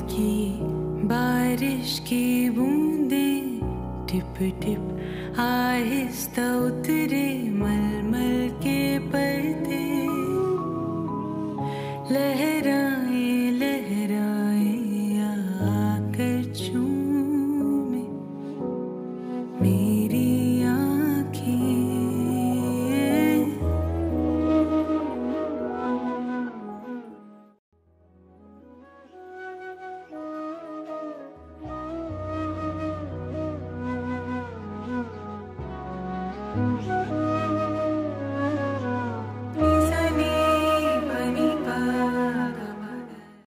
हल्की बारिश की बूंदें टिप टिप आहिस्ता उतरे मलमल के पर्दे, लहराए लहराए आकर चूमे मेरी आँखें।